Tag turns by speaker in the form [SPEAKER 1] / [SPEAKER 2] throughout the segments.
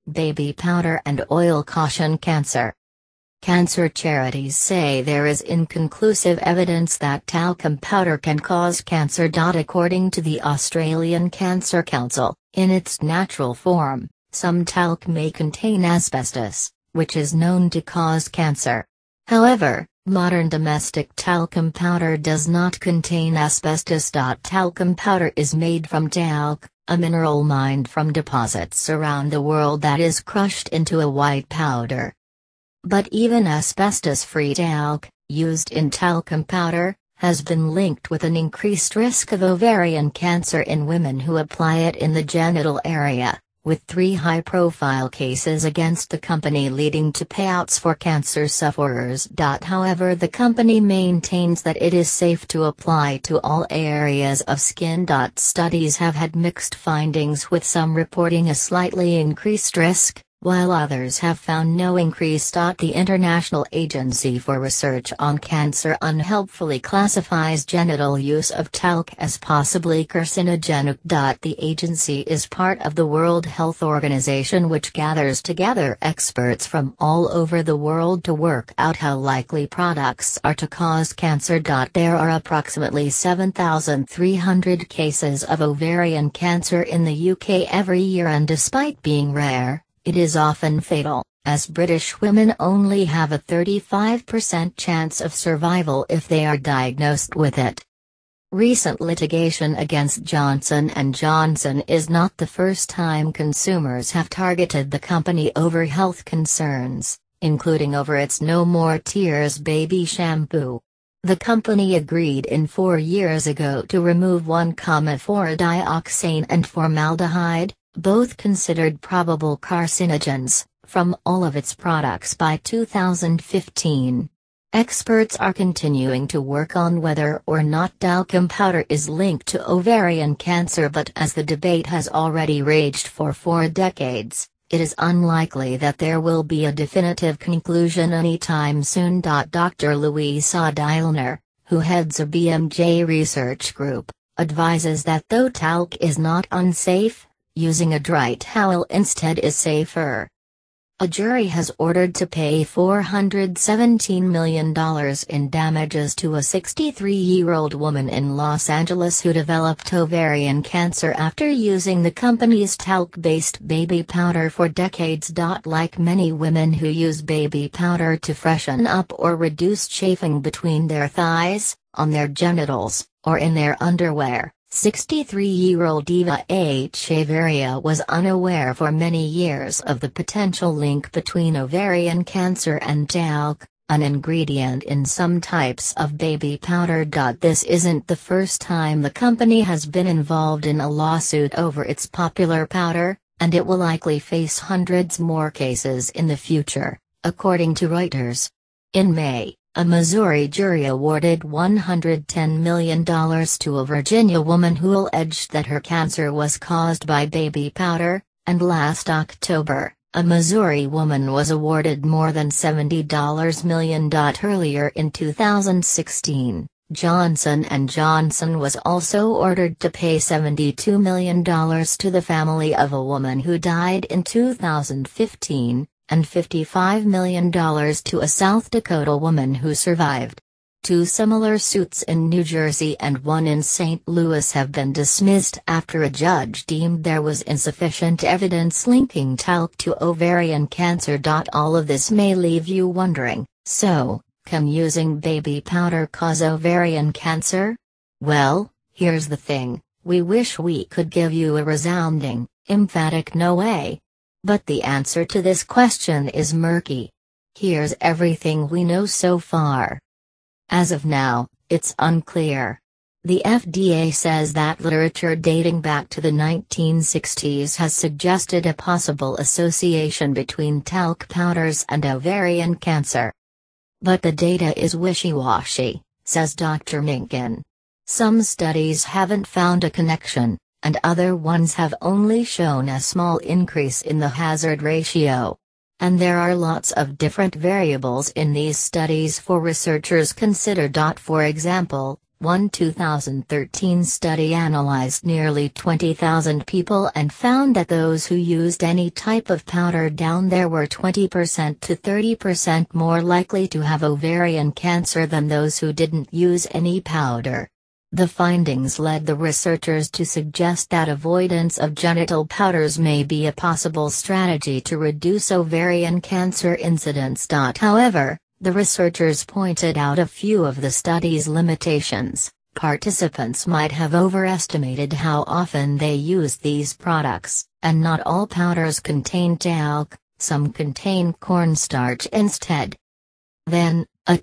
[SPEAKER 1] baby powder and oil caution cancer. Cancer charities say there is inconclusive evidence that talcum powder can cause cancer. According to the Australian Cancer Council, in its natural form, some talc may contain asbestos, which is known to cause cancer. However, modern domestic talcum powder does not contain asbestos. Talcum powder is made from talc, a mineral mined from deposits around the world that is crushed into a white powder. But even asbestos-free talc, used in talcum powder, has been linked with an increased risk of ovarian cancer in women who apply it in the genital area, with 3 high-profile cases against the company leading to payouts for cancer sufferers. However, the company maintains that it is safe to apply to all areas of skin. Studies have had mixed findings, with some reporting a slightly increased risk, while others have found no increase. The International Agency for Research on Cancer unhelpfully classifies genital use of talc as possibly carcinogenic. The agency is part of the World Health Organization, which gathers together experts from all over the world to work out how likely products are to cause cancer. There are approximately 7,300 cases of ovarian cancer in the UK every year, and despite being rare, it is often fatal, as British women only have a 35% chance of survival if they are diagnosed with it. Recent litigation against Johnson & Johnson is not the first time consumers have targeted the company over health concerns, including over its No More Tears baby shampoo. The company agreed 4 years ago to remove 1,4-dioxane and formaldehyde, both considered probable carcinogens, from all of its products by 2015. Experts are continuing to work on whether or not talcum powder is linked to ovarian cancer, but as the debate has already raged for 4 decades, it is unlikely that there will be a definitive conclusion anytime soon. Dr. Louisa Dielner, who heads a BMJ research group, advises that though talc is not unsafe, using a dry towel instead is safer. A jury has ordered to pay $417 million in damages to a 63-year-old woman in Los Angeles who developed ovarian cancer after using the company's talc-based baby powder for decades. Like many women who use baby powder to freshen up or reduce chafing between their thighs, on their genitals, or in their underwear, 63-year-old Eva Echevarria was unaware for many years of the potential link between ovarian cancer and talc, an ingredient in some types of baby powder. This isn't the first time the company has been involved in a lawsuit over its popular powder, and it will likely face hundreds more cases in the future, according to Reuters. In May, a Missouri jury awarded $110 million to a Virginia woman who alleged that her cancer was caused by baby powder, and last October, a Missouri woman was awarded more than $70 million. Earlier in 2016, Johnson & Johnson was also ordered to pay $72 million to the family of a woman who died in 2015, and $55 million to a South Dakota woman who survived. 2 similar suits in New Jersey and 1 in St. Louis have been dismissed after a judge deemed there was insufficient evidence linking talc to ovarian cancer. All of this may leave you wondering, so, can using baby powder cause ovarian cancer? Well, here's the thing, we wish we could give you a resounding, emphatic no way. But the answer to this question is murky. Here's everything we know so far. As of now, it's unclear. The FDA says that literature dating back to the 1960s has suggested a possible association between talc powders and ovarian cancer. But the data is wishy-washy, says Dr. Minkin. Some studies haven't found a connection, and other ones have only shown a small increase in the hazard ratio. And there are lots of different variables in these studies for researchers consider. For example, One 2013 study analyzed nearly 20,000 people and found that those who used any type of powder down there were 20% to 30% more likely to have ovarian cancer than those who didn't use any powder. The findings led the researchers to suggest that avoidance of genital powders may be a possible strategy to reduce ovarian cancer incidence. However, the researchers pointed out a few of the study's limitations. Participants might have overestimated how often they used these products, and not all powders contain talc, some contain cornstarch instead. Then, a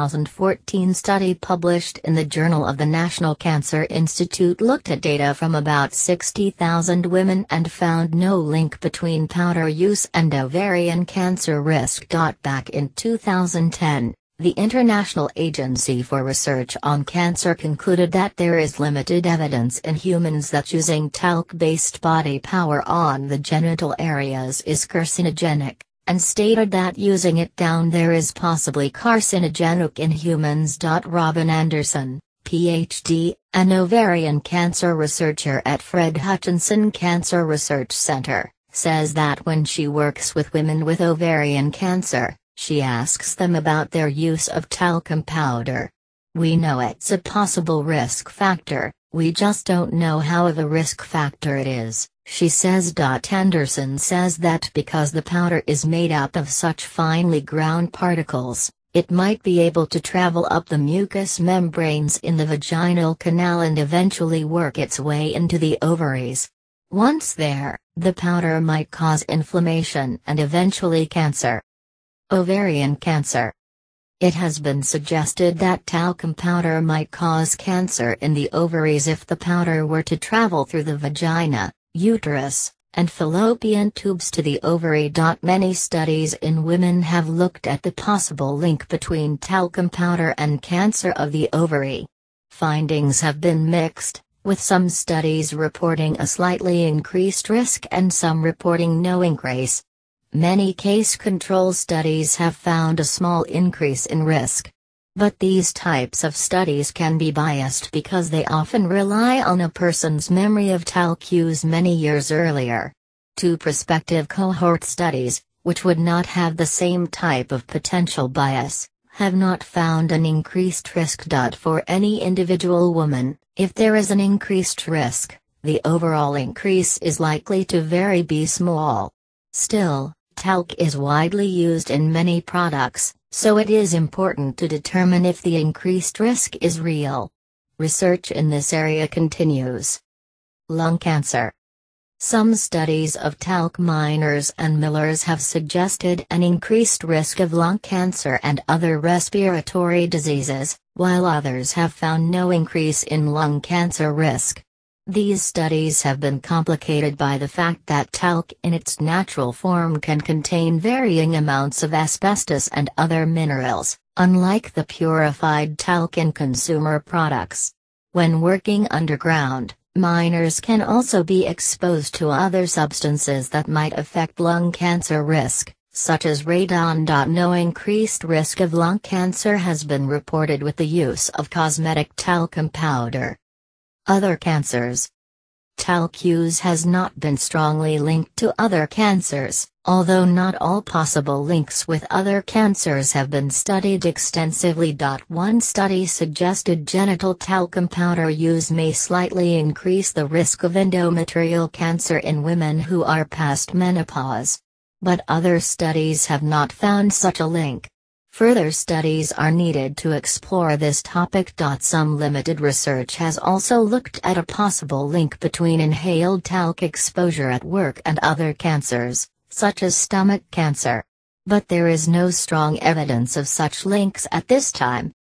[SPEAKER 1] 2014 study published in the Journal of the National Cancer Institute looked at data from about 60,000 women and found no link between powder use and ovarian cancer risk. Back in 2010, the International Agency for Research on Cancer concluded that there is limited evidence in humans that using talc-based body powder on the genital areas is carcinogenic, and stated that using it down there is possibly carcinogenic in humans. Robin Anderson, Ph.D., an ovarian cancer researcher at Fred Hutchinson Cancer Research Center, says that when she works with women with ovarian cancer, she asks them about their use of talcum powder. "We know it's a possible risk factor, we just don't know how of a risk factor it is," she says. Anderson says that because the powder is made up of such finely ground particles, it might be able to travel up the mucous membranes in the vaginal canal and eventually work its way into the ovaries. Once there, the powder might cause inflammation and eventually cancer. Ovarian cancer. It has been suggested that talcum powder might cause cancer in the ovaries if the powder were to travel through the vagina, uterus, and fallopian tubes to the ovary. Many studies in women have looked at the possible link between talcum powder and cancer of the ovary. Findings have been mixed, with some studies reporting a slightly increased risk and some reporting no increase. Many case control studies have found a small increase in risk. But these types of studies can be biased because they often rely on a person's memory of talc use many years earlier. Two prospective cohort studies, which would not have the same type of potential bias, have not found an increased risk. For any individual woman, if there is an increased risk, the overall increase is likely to be small. Still, talc is widely used in many products, so it is important to determine if the increased risk is real. Research in this area continues. Lung cancer. Some studies of talc miners and millers have suggested an increased risk of lung cancer and other respiratory diseases, while others have found no increase in lung cancer risk. These studies have been complicated by the fact that talc in its natural form can contain varying amounts of asbestos and other minerals, unlike the purified talc in consumer products. When working underground, miners can also be exposed to other substances that might affect lung cancer risk, such as radon. No increased risk of lung cancer has been reported with the use of cosmetic talcum powder. Other cancers. Talc use has not been strongly linked to other cancers, although not all possible links with other cancers have been studied extensively. One study suggested genital talcum powder use may slightly increase the risk of endometrial cancer in women who are past menopause. But other studies have not found such a link. Further studies are needed to explore this topic. Some limited research has also looked at a possible link between inhaled talc exposure at work and other cancers, such as stomach cancer. But there is no strong evidence of such links at this time.